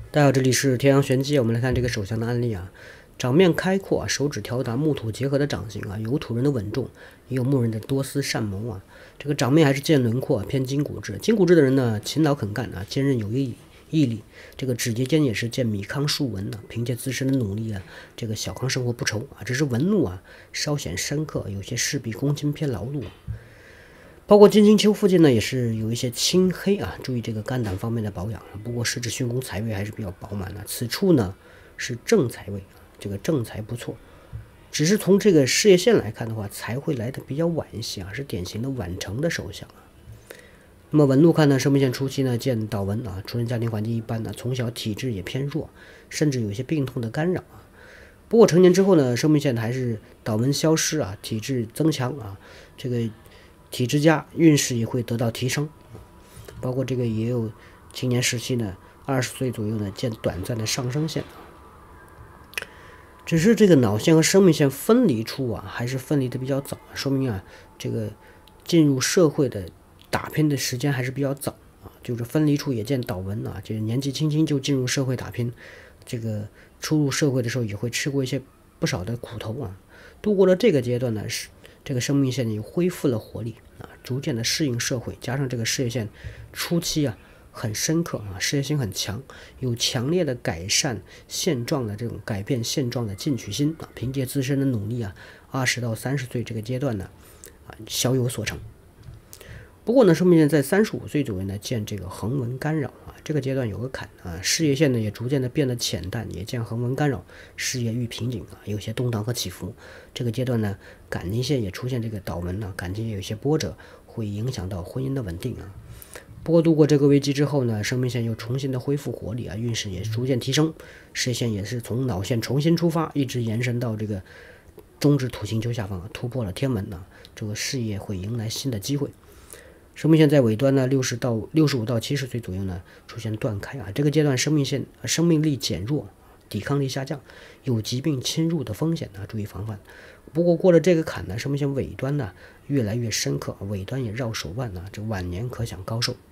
大家好，这里是天阳玄机，我们来看这个手相的案例啊。掌面开阔，手指条达，木土结合的掌形啊，有土人的稳重，也有木人的多思善谋啊。这个掌面还是见轮廓，偏筋骨质。筋骨质的人呢，勤劳肯干啊，坚韧有毅力。这个指节间也是见米糠树纹呢，凭借自身的努力啊，这个小康生活不愁啊。只是纹路啊稍显深刻，有些事必躬亲偏劳碌。包括金星丘附近呢，也是有一些青黑啊，注意这个肝胆方面的保养。不过时至巽宫财位还是比较饱满的，此处呢是正财位，这个正财不错。只是从这个事业线来看的话，财会来的比较晚一些啊，是典型的晚成的手相啊。那么纹路看呢，生命线初期呢见倒纹啊，出生家庭环境一般呢，从小体质也偏弱，甚至有些病痛的干扰啊。不过成年之后呢，生命线还是倒纹消失啊，体质增强啊，这个体质佳，运势也会得到提升。包括这个也有青年时期呢，20岁左右呢见短暂的上升线。只是这个脑线和生命线分离处啊，还是分离的比较早，说明啊，这个进入社会的打拼的时间还是比较早啊。就是分离处也见倒纹啊，就是年纪轻轻就进入社会打拼，这个初入社会的时候也会吃过一些不少的苦头啊。度过了这个阶段呢，是这个生命线也恢复了活力啊，逐渐的适应社会，加上这个事业线初期啊很深刻啊，事业心很强，有强烈的改善现状的这种改变现状的进取心啊，凭借自身的努力啊，20到30岁这个阶段呢啊小有所成。不过呢，生命线在35岁左右呢见这个横纹干扰啊，这个阶段有个坎啊，事业线呢也逐渐的变得浅淡，也见横纹干扰，事业遇瓶颈啊，有些动荡和起伏。这个阶段呢，感情线也出现这个倒纹呢，感情也有些波折，会影响到婚姻的稳定啊。不过度过这个危机之后呢，生命线又重新的恢复活力啊，运势也逐渐提升，事业线也是从脑线重新出发，一直延伸到这个中指土星丘下方啊，突破了天门啊，这个事业会迎来新的机会。生命线在尾端呢，65到70岁左右呢出现断开啊，这个阶段生命力减弱，抵抗力下降，有疾病侵入的风险呢，注意防范。不过过了这个坎呢，生命线尾端呢越来越深刻，尾端也绕手腕呢，这晚年可享高寿。